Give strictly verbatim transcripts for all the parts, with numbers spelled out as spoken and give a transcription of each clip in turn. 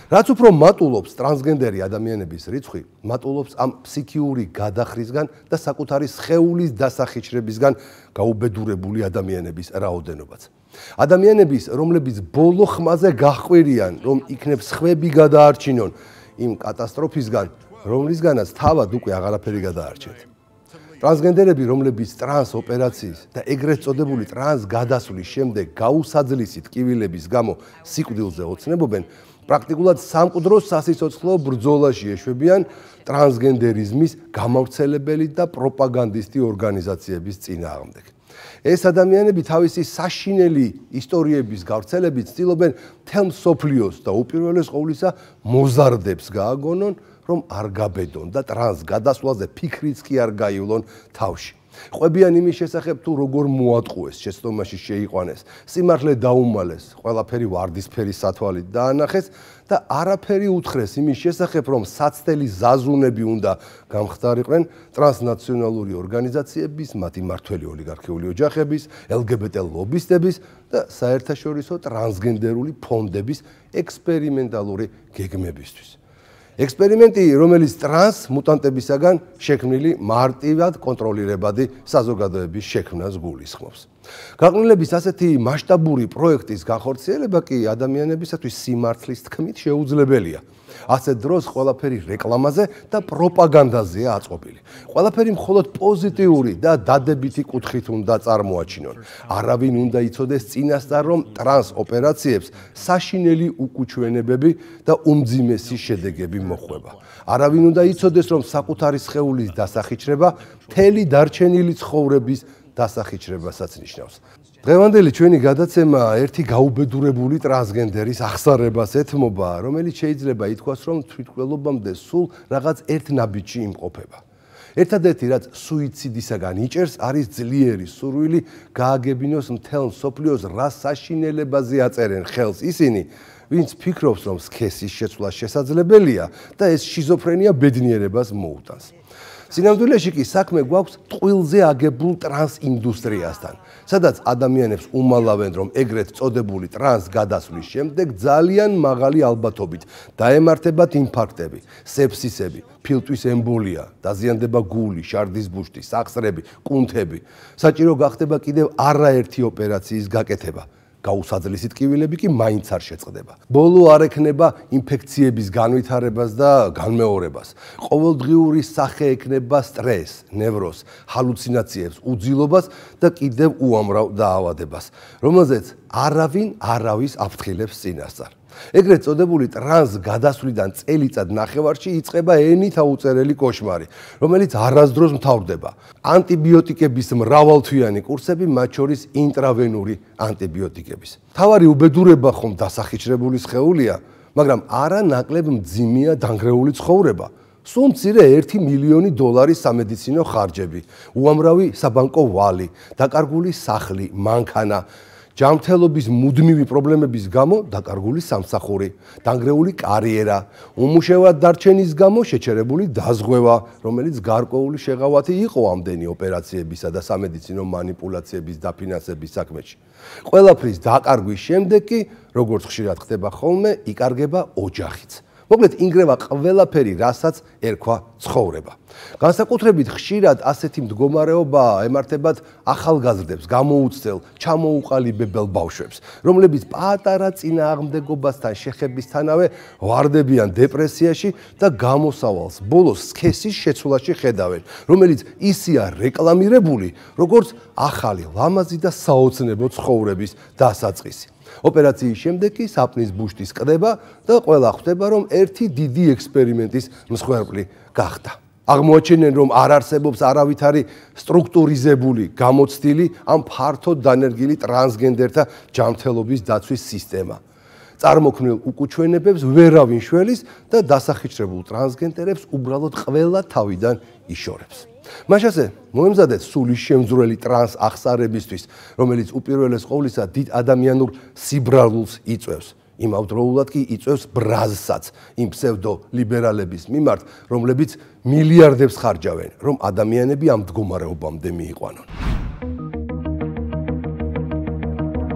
რაც უფრო მატულობს ტრანსგენდერი ადამიანების რიცხვი, მატულობს ამ ფსიქიური გადახრისგან და საკუთარი სხეულის დასახიჩრებისგან გაუბედურებული ადამიანების რაოდენობაც. ადამიანების, რომლებიც ბოლო ხმაზე გაჰყვირიან, რომ იქნებ სხვები გადაარჩინონ იმ კატასტროფისგან, რომლისგანაც თავად უკვე აღარაფერი გადაარჩეთ. ტრანსგენდერები, რომლებიც ტრანს ოპერაციის და ეგრეთ წოდებული ტრანს გადასვლის შემდეგ გაუსაძლისი ტკივილების გამო სიკვდილზე ოცნებობენ, პრაქტიკულად სამკვდრო სასიცოცხლო ბრძოლაში ეშვებიან ტრანსგენდერიზმის გამავრცელებელი და პროპაგანდისტი ორგანიზაციების წინააღმდეგ. ეს ადამიანები თავისი საშინელი ისტორიების გავრცელებით ცდილობენ მთელ მსოფლიოს და უპირველეს ყოვლისა მოზარდებს გააგონონ, რომ არ გაბედონ და ტრანს გადასვლაზე ფიქრიც კი არ გაივლონ თავში. ყვებიან იმის შესახებ, თუ როგორ მოატყუეს, შეცდომაში შეიყვანეს, სიმართლე დაუმალეს, ყველაფერი ვარდისფერი სათვალით დაანახეს და არაფერი უთხრეს იმის შესახებ, რომ საცდელი ზაზუნები უნდა გამხდარიყვნენ ტრანსნაციონალური ორგანიზაციების, მათი მმართველი ოლიგარქიული ოჯახების, ელგებეტე ლობისტების და საერთაშორისო ტრანსგენდერული ფონდების ექსპერიმენტალური გეგმებისთვის. ექსპერიმენტი, რომელიც ტრანს მუტანტებისაგან შექმნილი მარტივად კონტროლირებადი საზოგადოების შექმნას გულისხმობს. გაყრილების ასეთი მასშტაბური პროექტის განხორციელება კი ადამიანებისათვის სიმართლის თქმით შეუძლებელია. ასეთ დროს ყველაფერი რეკლამაზე და პროპაგანდაზეა აწყობილი. ყველაფერი მხოლოდ პოზიტიური და დადებითი კუთხით უნდა წარმოაჩინონ. არავინ უნდა იცოდეს წინასწარ, რომ ტრანს ოპერაციებს საშინელი უკუჩვენებები და უმძიმესი შედეგები მოჰყვება. არავინ უნდა იცოდეს, რომ საკუთარი სხეულის დასახიჩრება მთელი დარჩენილი ცხოვრების დასახიჩრებასაც ნიშნავს. დღევანდელი ჩვენი გადაცემა ერთი გაუბედურებული ტრანსგენდერის აღსარებას ეთმობა, რომელიც შეიძლება ითქვას, რომ თვითმკვლელობამდე სულ რაღაც ერთ ნაბიჯში იმყოფება. ერთადერთი, რაც სუიციდისაგან იჭერს, არის ძლიერი სურვილი გააგებინოს მთელ მსოფლიოს რა საშინელებაზე აწერენ ხელს ისინი, ვინც ფიქრობს, რომ სქესის შეცვლა შესაძლებელია და ეს შიზოფრენია ბედნიერებას მოუტანს. სინამდვილეში კი საქმე გვაქვს ტყუილზე აგებულ ტრანს ინდუსტრიასთან, სადაც ადამიანებს უმალავენ, რომ ეგრეთ წოდებული ტრანს გადასვლის შემდეგ ძალიან მაღალი ალბათობით დაემართებათ ინფარქტები, სეფსისები, ფილტვის ემბოლია, დაზიანდება გული, შარდის ბუშტი, სახსრები, კუნთები. საჭირო გახდება კიდევ არაერთი ოპერაციის გაკეთება. გაუსაძლისი ტკივილები კი მაინც არ შეწყდება. ბოლო არ ექნება ინფექციების განვითარებას და განმეორებას. ყოველდღიური სახე ექნება სტრესს, ნევროზს, ჰალუცინაციებს, უძილობას და კიდევ უამრავ დაავადებას, რომელზეც არავინ არავის აფრთხილებს წინასწარ. ეგრეთ წოდებული ტრანს გადასვლიდან წელიწად ნახევარში იწყება ენით აუწერელი კოშმარი, რომელიც არასდროს მთავრდება. ანტიბიოტიკების მრავალთვიანი კურსები, მათ შორის ინტრავენური ანტიბიოტიკების. თავარი უბედურება ხომ დასახიჩრებული სხეულია, მაგრამ არა ნაკლებ მძიმეა დანგრეული ცხოვრება. სულ მცირე ერთი მილიონი დოლარის სამედიცინო ხარჯები, უამრავი საბანკო ვალი, დაკარგული სახლი, მანქანა, ჯანმრთელობის მუდმივი პრობლემების გამო დაკარგული სამსახური, დანგრეული კარიერა, უმუშევად დარჩენის გამო შეჩერებული დაზღვევა, რომელიც გარკვეული შეღავათი იყო ამდენი ოპერაციებისა და სამედიცინო манипуляციების დაფინანსების საქმეში. ყველაფრის დაკარგვის შემდეგ კი, როგორც ხშირად ხდება ხოლმე, იკარგება ოჯახიც. მოკლედ ინგრევა ყველაფერი, რასაც ერქვა ცხოვრება. განსაკუთრებით ხშირად ასეთი მდგომარეობა ემართებათ ახალგაზრდებს, გამოუცდელ, ჩამოუყალიბებელ ბავშვებს, რომლებიც პატარა წინააღმდეგობასთან შეხებისთანავე ვარდებიან დეპრესიაში და გამოსავალს ბოლოს სქესის შეცვლაში ხედავენ, რომელიც ისეა რეკლამირებული, როგორც ახალი, ლამაზი და საოცნებო ცხოვრების დასაწყისი. ოპერაციის შემდეგ კი საპნის ბუშტის ყდება და ყველა ხვდება, რომ ერთი დიდი ექსპერიმენტის მსხვერპლი გახდა. აღმოაჩენენ, რომ არ არსებობს არავითარი სტრუქტურიზებული, გამოცდილი ამ ფართოდ დანერგილი ტრანსგენდერთა ჯანმრთელობის დაცვის სისტემა. წარმოქმნილ უკუჩვენებებს ვერავინ შველის და დასახიჩრებულ ტრანსგენდერებს უბრალოდ ყველა თავიდან იშორებს. მაშასე მოემზადეთ სულის შემძვრელი ტრანს აღსარებისთვის, რომელიც უპირველეს ყოვლისა დიდ ადამიანურ სიბრალულს იწვევს. იმავდროულად კი იწვევს ბრაზსაც იმ ფსევდოლიბერალების მიმართ, რომლებიც მილიარდებს ხარჯავენ, რომ ადამიანები ამ მდგომარეობამდე მიიყვანონ.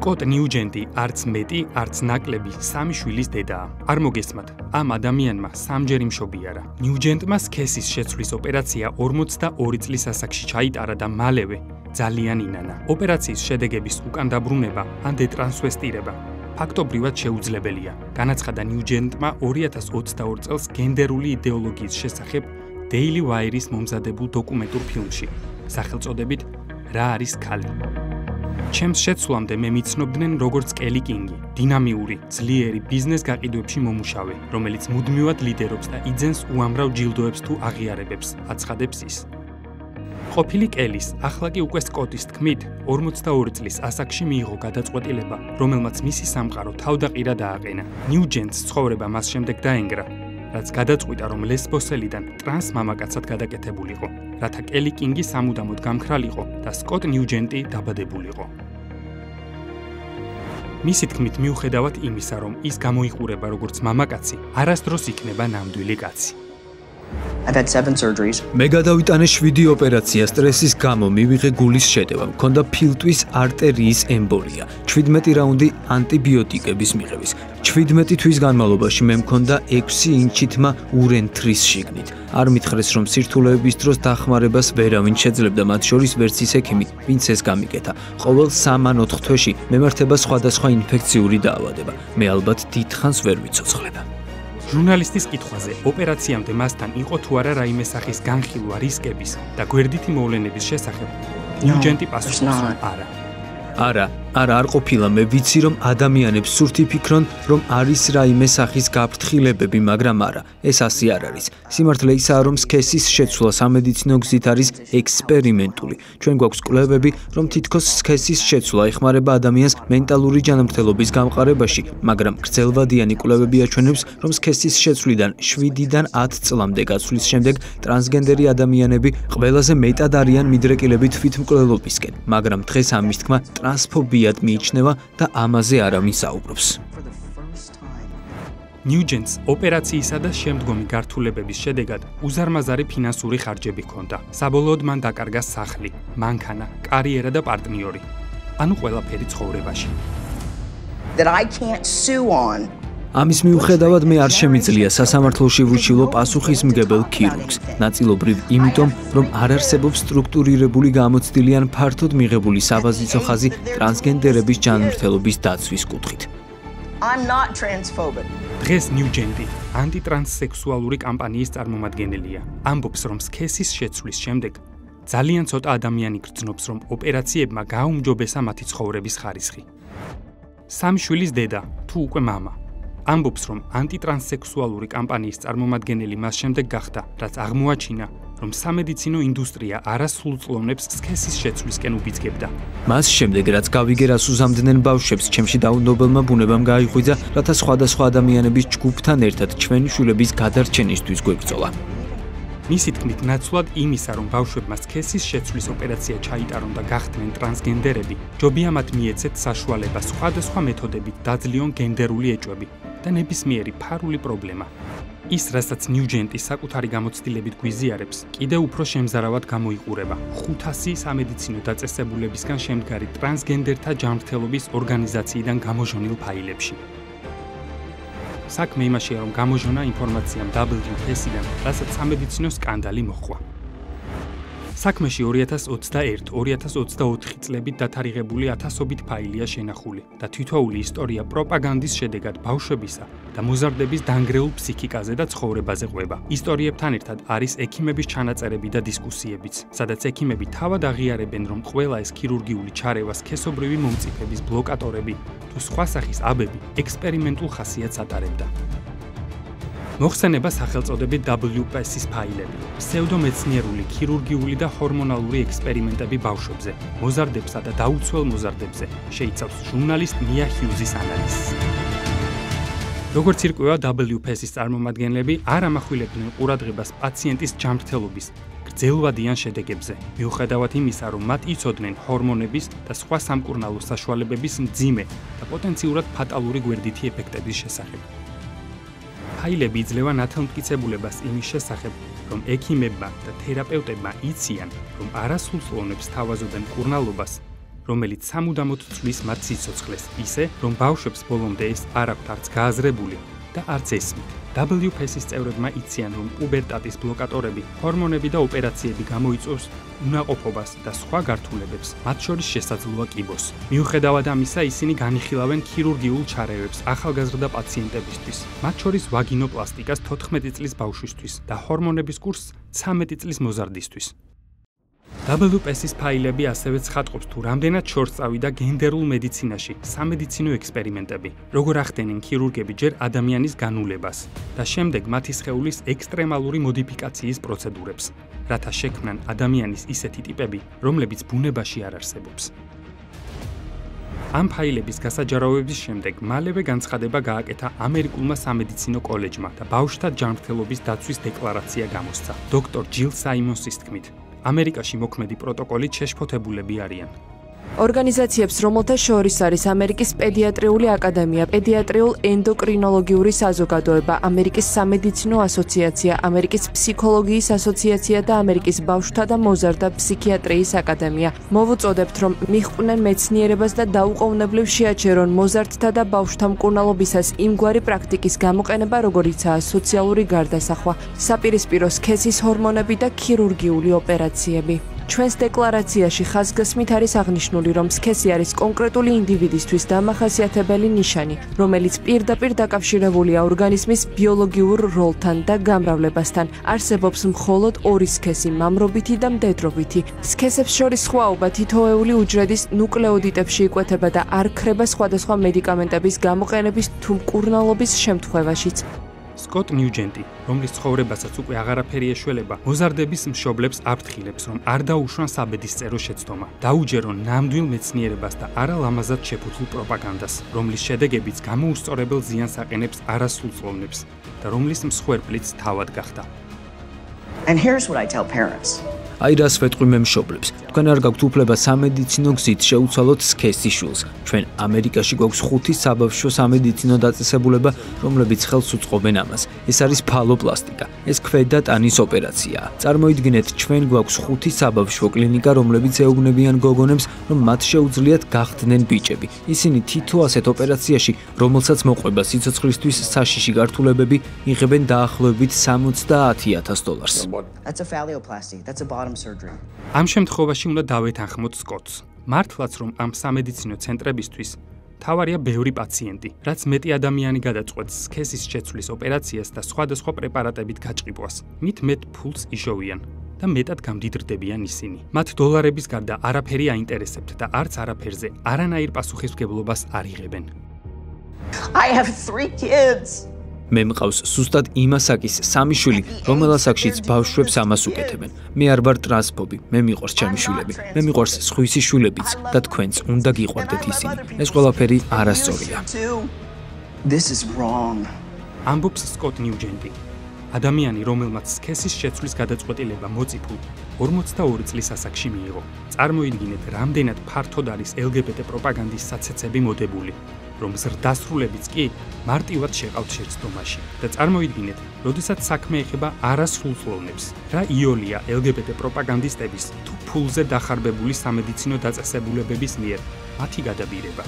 სკოტ ნიუჯენტი არც მეტი, არც ნაკლები სამი შვილის დედაა. არ მოგესმათ, ამ ადამიანმა სამჯერ იმშობიარა. ნიუჯენტმა სქესის შეცვლის ოპერაცია ორმოცდაორი წლის ასაკში ჩაიტარა და მალევე ძალიან ინანა. ოპერაციის შედეგების უკან დაბრუნება ან დეტრანსვესტირება ფაქტობრივად შეუძლებელია. განაცხადა ნიუჯენტმა ორი ათას ოცდაორ წელს გენდერული იდეოლოგიის შესახებ Daily Wire-ის მომზადებულ დოკუმენტურ ფილმში, სახელწოდებით რა არის ქალი. ჩემს შეცვლამდე მე მიცნობდნენ როგორც კელი კინგი, დინამიური, ძლიერი ბიზნეს გაყიდვებში მომუშავე, რომელიც მუდმივად ლიდერობს და იძენს უამრავ ჯილდოებს თუ აღიარებებს, აცხადებს ის. ყოფილი კელის, ახლა კი უკვე სკოტის თქმით, ორმოცდაორი წლის ასაკში მიიღო გადაწყვეტილება, რომელმაც მისი სამყარო თავდაყირა დააყენა. ნიუჯენტს ცხოვრება მას შემდეგ დაენგრა, რაც გადაწყვიტა, რომ ლესბოსელიდან ტრანს მამაკაცად გადაკეთებულიყო, რათა კელი კინგი სამუდამოდ გამქრალიყო და სკოტ ნიუჯენტი დაბადებულიყო. მისი თქმით, მიუხედავად იმისა, რომ ის გამოიყურება როგორც მამაკაცი, არასდროს იქნება ნამდვილი კაცი. I've had seven surgeries. მე გადავიტანე შვიდი ოპერაცია სტრესის გამო, მივიღე გულის შეტევა, მქონდა ფილტვის არტერიის ემბოლია, შვიდმეტი რაუნდი ანტიბიოტიკების მიღების. შვიდმეტი თვის განმავლობაში მე მქონდა ექვსი ინჩითმა ურენთრის შიგნით. არ მითხრეს, რომ სირთულეების დროს დახმარებას ვერავინ შეძლებდა, მათ შორის ვერც ის ექიმი, ვინც ეს გამიკეთა. ყოველ სამ ან ოთხ თვეში მემართება სხვადასხვა ინფექციური დაავადება. მე ალბათ დიდხანს ვერ ვიცოცხლება. ჟურნალისტის კითხვაზე, ოპერაციამდე მასთან იყო თუ არა რაიმე სახის განხილვა რისკების და გვერდითი მოვლენების შესახებ, ნიუჯენტი პასუხობს, არა. არა, არა არ ყოფილა, მე ვიცი, რომ ადამიანებს სურთ იფიქრონ, რომ არის რაიმე სახის გაფრთხილებები, მაგრამ არა, ეს ასე არ არის. სიმართლე ისაა, რომ სქესის შეცვლა სამედიცინო გზით არის ექსპერიმენტული. ჩვენ გვაქვს კვლევები, რომ თითქოს სქესის შეცვლა ეხმარება ადამიანს მენტალური ჯანმრთელობის გამყარებაში, მაგრამ გრძელვადიანი კვლევები აჩვენებს, რომ სქესის შეცვლიდან შვიდიდან ათ წლამდე გაცვლის შემდეგ ტრანსგენდერი ადამიანები ყველაზე მეტად არიან მიდრეკილები თვითმკვლელობისკენ, მაგრამ დღეს ამის თქმა ტრანსფობიად მიიჩნევა და ამაზე არავინ საუბრობს. ნიუჯენტს ოპერაციისა და შემდგომი გართულებების შედეგად უზარმაზარი ფინანსური ხარჯები ჰქონდა. საბოლოოდ მან დაკარგა სახლი, მანქანა, კარიერა და პარტნიორი. ანუ ყველაფერი ცხოვრებაში. That I can't sue on. ამის მიუხედავად მე არ შემიძლია სასამართლოში ვუჩილო პასუხისმგებელ ქირურგს, ნაწილობრივ იმიტომ, რომ არ არსებობს სტრუქტურირებული გამოცდილი ან ფართოდ მიღებული საბაზისო ხაზი ტრანსგენდერების ჯანმრთელობის დაცვის კუთხით. I'm not transphobic. დღეს ნიუჯენტი ანტიტრანსსექსუალური კამპანიის წარმომადგენელია. ამბობს, რომ სქესის შეცვლის შემდეგ ძალიან ცოტა ადამიანი გრძნობს, რომ ოპერაციებმა გააუმჯობესა მათი ცხოვრების ხარისხი. სამი შვილის დედა, თუ უკვე მამა. ამბობს, რომ ანტიტრანსსექსუალური კამპანიის წარმომადგენელი მას შემდეგ გახდა, რაც აღმოაჩინა, რომ სამედიცინო ინდუსტრია არასრულწლოვნებს სქესის შეცვლისკენ უბიძგებდა. მას შემდეგ, რაც გავიგე, რას უზამდნენ ბავშვებს, ჩემში დაუნდობელმა ბუნებამ გაიღვიძა, რათა სხვადასხვა ადამიანების ჯგუფთან ერთად ჩვენი შვილების გადარჩენისთვის გვებრძოლა. მისი თქმით, ნაცვლად იმისა, რომ ბავშვებმა სქესის შეცვლის ოპერაცია ჩაიტარონ და გახდნენ ტრანსგენდერები, ჯობია მათ მიეცეთ საშუალება სხვადასხვა მეთოდებით დაძლიონ გენდერული ეჭვები და ნებისმიერი ფარული პრობლემა. ის, რასაც ნიუჯენტი საკუთარი გამოცდილებით გვიზიარებს, კიდევ უფრო შემზარავად გამოიყურება ხუთასი სამედიცინო დაწესებულებისგან შემდგარი ტრანსგენდერთა ჯანმრთელობის ორგანიზაციიდან გამოჟონილ ფაილებში. საქმე იმაშია, რომ გამოჟონა ინფორმაციამ დაბლიუ პი ეს-დან, რასაც სამედიცინო სკანდალი მოჰყვა. საქმეში ორი ათას ოცდაერთი ორი ათას ოცდაოთხი წლებით დათარიღებული ათასობით ფაილია შენახული და თითოეული ისტორია პროპაგანდის შედეგად ბავშვებისა და მოზარდების დანგრეულ ფსიქიკაზე და ცხოვრებაზე ყვება. ისტორიებთან ერთად არის ექიმების ჩანაწერები და დისკუსიებიც, სადაც ექიმები თავად აღიარებენ, რომ ყველა ეს ქირურგიული ჩარევა, სქესობრივი მომწიფების ბლოკატორები თუ სხვა სახის აბები ექსპერიმენტულ ხასიათს ატარებდა. მოხსენება სახელწოდებით დაბლიუ პი ეს-ის ფაილები, ფსევდომეცნიერული ქირურგიული და ჰორმონალური ექსპერიმენტები ბავშვებზე, მოზარდებსა და დაუცველ მოზარდებზე, შეიცავს ჟურნალისტ მია ჰიუზის ანალიზს. როგორც ირკვევა, დაბლიუ პი ეს-ის წარმომადგენლები არ ამახვილებდნენ ყურადღებას პაციენტის ჯანმრთელობის გრძელვადიან შედეგებზე, მიუხედავად იმისა, რომ მათ იცოდნენ ჰორმონების და სხვა სამკურნალო საშუალებების მძიმე და პოტენციურად ფატალური გვერდითი ეფექტების შესახებ. ფაილები იძლევა ნათელმტკიცებულებას იმის შესახებ, რომ ექიმებმა და თერაპევტებმა იციან, რომ არასრულწლოვნებს თავაზობენ მკურნალობას რომელიც სამუდამოდ ცვლის მათ სიცოცხლეს, ისე, რომ ბავშვებს ბოლომდე ეს არ აქვთ არც გააზრებული და არც ესმით. დაბლიუ პი ეს-ის წევრებმა იციან, რომ პუბერტატის ბლოკატორები, ჰორმონები და ოპერაციები გამოიწვევს უნაყოფობას და სხვა გართულებებს, მათ შორის შესაძლოა კიბოს. მიუხედავად ამისა, ისინი განიხილავენ ქირურგიულ ჩარევებს ახალგაზრდა პაციენტებისთვის, მათ შორის ვაგინოპლასტიკას თოთხმეტი წლის ბავშვისთვის და ჰორმონების კურსს ცამეტი წლის მოზარდისთვის. დაბლიუ პი ეს-ის ფაილები ასევე ცხადყოფს თუ რამდენად შორს წავიდა გენდერულ მედიცინაში სამედიცინო ექსპერიმენტები, როგორ ახდენენ ქირურგები ჯერ ადამიანის განულებას და შემდეგ მათი სხეულის ექსტრემალური მოდიფიკაციის პროცედურებს, რათა შექმნან ადამიანის ისეთი ტიპები, რომლებიც ბუნებაში არ არსებობს. ამ ფაილების გასაჯაროვების შემდეგ მალევე განცხადება გააკეთა ამერიკულმა სამედიცინო კოლეჯმა და ბავშვთა ჯანმრთელობის დაცვის დეკლარაცია გამოსცა. დოქტორ ჯილ საიმონსის თქმით, ამერიკაში მოქმედი პროტოკოლით შეშფოთებულები არიან. ორგანიზაციებს, რომელთა შორის არის ამერიკის პედიატრიული აკადემია, პედიატრიულ ენდოკრინოლოგიური საზოგადოება, ამერიკის სამედიცინო ასოციაცია, ამერიკის ფსიქოლოგიის ასოციაცია და ამერიკის ბავშვთა და მოზარდა ფსიქიატრიის აკადემია. მოვუწოდებთ, რომ მიჰყვნენ მეცნიერებას და დაუყოვნებლივ შეაჩერონ მოზარდთა და ბავშვთა მკურნალობისას იმგვარი პრაქტიკის გამოყენება, როგორიცაა სოციალური გარდასახვა, საპირისპირო სქესის ჰორმონები და ქირურგიული ოპერაციები. ჩვენს დეკლარაციაში ხაზგასმით არის აღნიშნული, რომ სქესი არის კონკრეტული ინდივიდისთვის დამახასიათებელი ნიშანი, რომელიც პირდაპირ დაკავშირებულია ორგანიზმის ბიოლოგიურ როლთან და გამრავლებასთან. არსებობს მხოლოდ ორი სქესი, მამრობითი და მდედრობითი. სქესებს შორის სხვაობა თითოეული უჯრედის ნუკლეოდიტებში იკვეთება და არ ქრება სხვადასხვა მედიკამენტების გამოყენების თუ მკურნალობის შემთხვევაშიც. სკოტ ნიუჯენტი, რომლის ცხოვრებასაც უკვე აღარაფერი ეშველება, მოზარდების მშობლებს აფრთხილებს, რომ არ დაუშვან საბედისწერო შეცდომა, დაუჯერონ ნამდვილ მეცნიერებას და არა ლამაზად შეფუთულ პროპაგანდას, რომლის შედეგებიც გამოუსწორებელ ზიანს აყენებს არასრულწლოვნებს და რომლის მსხვერპლიც თავად გახდა. And here's what I tell parents. აი რას ვეტყვი მე მშობლებს, თქვენ არ გაქვთ უფლება სამედიცინო გზით შეუცვალოთ სქესის შვილს. ჩვენ ამერიკაში გვაქვს ხუთი საბავშვო სამედიცინო დაწესებულება, რომლებიც ხელს უწყობენ ამას. ეს არის ფალოპლასტიკა, ეს ქვედა ტანის ოპერაციაა. წარმოიდგინეთ, ჩვენ გვაქვს ხუთი საბავშვო კლინიკა, რომლებიც ეუბნებიან გოგონებს, რომ მათ შეუძლიათ გახდნენ ბიჭები. ისინი თითო ასეთ ოპერაციაში, რომელსაც მოყვება სიცოცხლისთვის საშიში გართულებები, იღებენ დაახლოებით სამოცდაათი ათას დოლარს. That's a phalloplasty. That's a bottom surgery. ამ შემთხვევაში უნდა დავეთანხმოთ სკოტს. მართლაც რომ ამ სამედიცინო ცენტრებისთვის თავარია ბევრი პაციენტი, რაც მეტი ადამიანი გადაწყვეტს სქესის შეცვლის ოპერაციას და სხვადასხვა პრეპარატებით გაჭყიფვას. მით მეტ ფულს იშოვიან და მეტად გამდიდრდებიან ისინი. მათ დოლარების გარდა არაფერი აინტერესებთ და არც არაფერზე არანაირ პასუხისმგებლობას არ იღებენ. I have three kids. მე მყავს სუსტად იმ ასაკის სამი შვილი, რომელ ასაკშიც ბავშვებს ამას უკეთებენ. მე არ ვარ ტრანსფობი, მე მიყვარს ჩემი შვილები, მე მიყვარს სხვისი შვილებიც და თქვენც უნდა გიყვარდეთ ისინი. ეს ყველაფერი არასწორია. This is wrong. ამბობს სკოტ ნიუჯენტი. ადამიანი, რომელმაც სქესის შეცვლის გადაწყვეტილება მოწიფულ ორმოცდაორი წლის ასაკში მიიღო. წარმოიდგინეთ, რამდენად ფართოდ არის ელ გი ბი ტე პროპაგანდის საცეცები მოდებული. რომ ზრდასრულებიც კი მარტივად შეყავთ შეცდომაში და წარმოიდგინეთ, როდესაც საქმე ეხება არასრულწლოვნებს, რა იოლია ელ გი ბი ტე პროპაგანდისტების თუ ფულზე დახარბებული სამედიცინო დაწესებულებების მიერ მათი გადაბირება.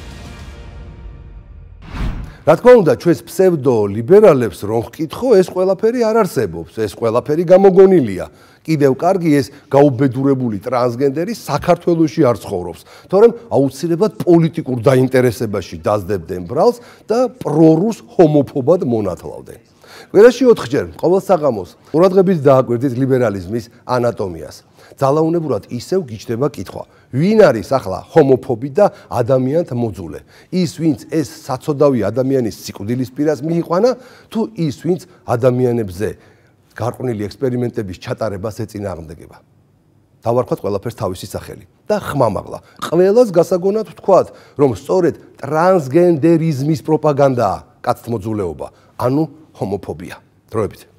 რა თქმა უნდა, ჩვენს ფსევდოლიბერალებს რომ ვკითხო, ეს ყველაფერი არ არსებობს, ეს ყველაფერი გამოგონილია. კიდევ კარგი ეს გაუბედურებული ტრანსგენდერი საქართველოში არ ცხოვრობს, თორემ აუცილებლად პოლიტიკურ დაინტერესებაში დაძდებდნენ ბრალს და პრორუს ჰომოფობად მონათლავდნენ. კვირაში ოთხჯერ ყოველ საღამოს ყურადღებით დააკვირდით ლიბერალიზმის ანატომიას. ძალაუნებურად ისევ გიჩნდება კითხვა, ვინ არის ახლა ჰომოფობი და ადამიანთა მოძულე? ის, ვინც ეს საცოდავი ადამიანის სიკვდილის პირას მიიყვანა, თუ ის, ვინც ადამიანებზე გარყვნილი ექსპერიმენტების ჩატარებას ეწინააღმდეგება? დავარქვათ ყველაფერს თავისი სახელი და ხმამაღლა. ყველას გასაგონად ვთქვათ, რომ სწორედ ტრანსგენდერიზმის პროპაგანდაა კაცთმოძულეობა, ანუ ჰომოფობია. დროებით.